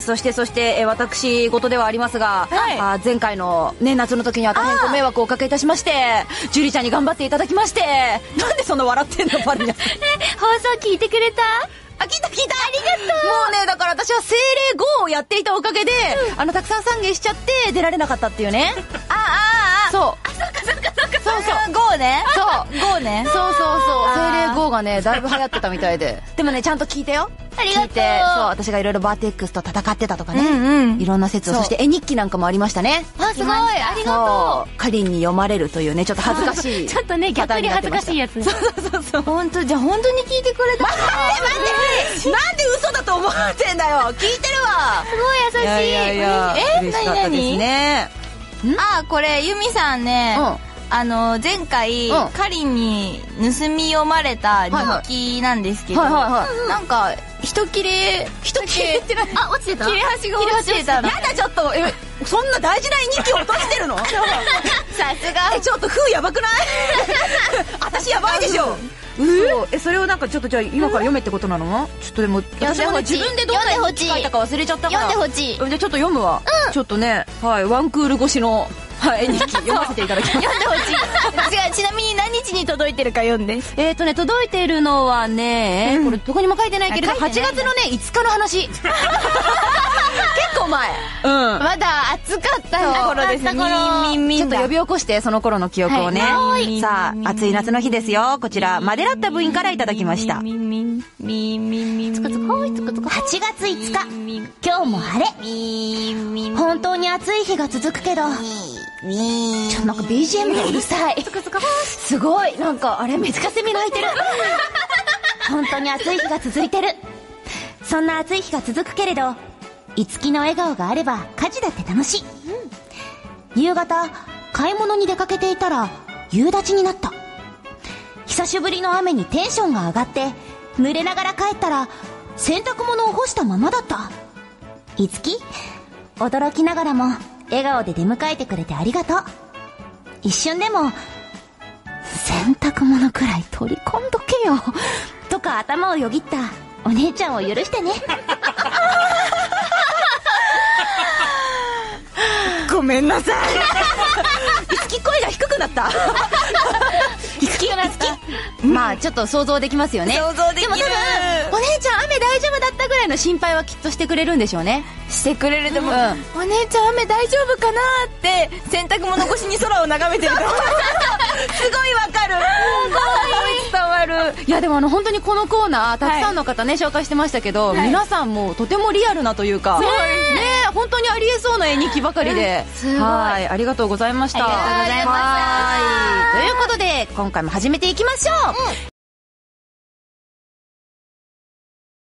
そして私事ではありますが、前回のね夏の時には大変ご迷惑をおかけいたしまして、ジュリちゃんに頑張っていただきまして、なんでそんな笑ってんのパルニャ。 放送聞いてくれた？ 聞いた。 ありがとう。 もうね、だから私は精霊5をやっていたおかげで、たくさん参芸しちゃって出られなかったっていうね。そう。 そうGO ね。 そうGOね。そう精霊5がねだいぶ流行ってたみたいで。でもねちゃんと聞いてよ。 ありがとう。 聞いて、そう私がいろいろバーテックスと戦ってたとかね、いろんな説を、そして絵日記なんかもありましたね。 すごいありがとう。 かりんに読まれるというねちょっと恥ずかしいちょっとね逆に恥ずかしいやつ。 そう本当。じゃあ本当に聞いてくれた。待ってなんで嘘だと思ってんだよ。聞いてるわ。 すごい優しい。 嬉しかったですね。 これユミさんね、前回かりんに盗み読まれた日記なんですけど、なんか一切れってない。落ちてた。切れ端が落ちてたの。 やだちょっとそんな大事な絵日記を落としてるの？さすが。 ちょっと風やばくない？私やばいでしょ。それをなんかちょっとじゃあ今から読めってことなの？ちょっとでも私もね自分でどんな絵日記書いたか忘れちゃったから。 読んでほしい。 じゃあちょっと読むわ。ちょっとねワンクール越しの絵日記読ませていただきます。 読んでほしい。違う、ちなみに何日に届いてるか読んで。 届いてるのはね、これどこにも書いてないけれど、8月のね5日の話。結構前。 まだ暑かった頃ですね。 ちょっと呼び起こしてその頃の記憶をね。さあ暑い夏の日ですよ。こちらマデラッタ部員からいただきました。 8月5日、今日も晴れ。本当に暑い日が続くけど、ちょっとなんか BGM がうるさい。すごいなんかあれメツカセミ鳴いてる。本当に暑い日が続いてる。そんな暑い日が続くけれど、いつきの笑顔があれば家事だって楽しい。夕方買い物に出かけていたら夕立になった。久しぶりの雨にテンションが上がって濡れながら帰ったら洗濯物を干したままだった。いつき、驚きながらも笑顔で出迎えてくれてありがとう。一瞬でも洗濯物くらい取り込んどけよとか頭をよぎったお姉ちゃんを許してね。 ごめんなさい。いつき声が低くなった。いつきまあちょっと想像できますよね。 想像できる。 でも多分お姉ちゃん雨大丈夫だったぐらいの心配はきっとしてくれるんでしょうね。 してくれる。でも、お姉ちゃん雨大丈夫かなって洗濯物越しに空を眺めてるからすごいわかる。 伝わる。いやでも本当にこのコーナーたくさんの方ね、紹介してましたけど、皆さんもとてもリアルなというかね、本当にありえそうな絵日記ばかりで、はいありがとうございました。 ありがとうございました。 ということで今回も始めていきましょう。